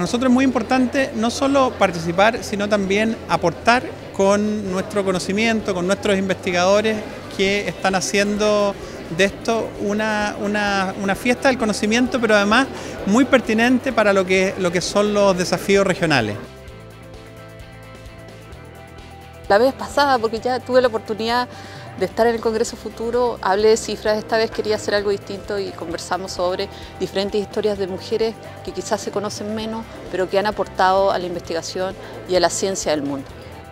Para nosotros es muy importante no solo participar, sino también aportar con nuestro conocimiento, con nuestros investigadores que están haciendo de esto una fiesta del conocimiento, pero además muy pertinente para lo que son los desafíos regionales. La vez pasada, porque ya tuve la oportunidad de estar en el Congreso Futuro, hablé de cifras, esta vez quería hacer algo distinto y conversamos sobre diferentes historias de mujeres que quizás se conocen menos, pero que han aportado a la investigación y a la ciencia del mundo.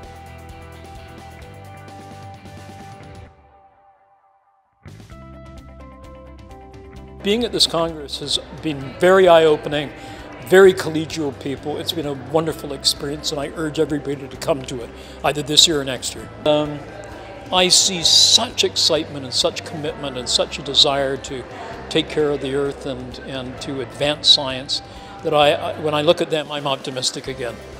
Being at this Congress has been very eye-opening, very collegial people. It's been a wonderful experience, and I urge everybody to come to it, either this year or next year. I see such excitement and such commitment and such a desire to take care of the earth and to advance science that when I look at them, I'm optimistic again.